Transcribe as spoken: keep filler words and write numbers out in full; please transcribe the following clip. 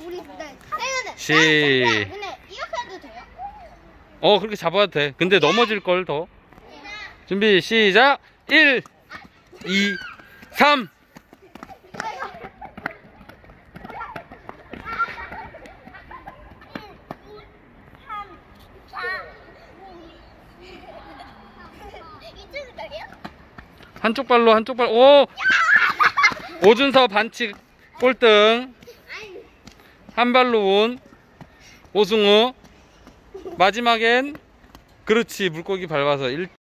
우리 네. 시. 근데 이렇게 해도 돼요? 어, 그렇게 잡아도 돼. 근데 넘어질 걸 더. 준비, 시작. 일, 이, 삼. 한쪽 발로, 한쪽 발. 오! 오준서 반칙 꼴등. 한 발로 온 오승우. 마지막엔 그렇지, 물고기 밟아서 일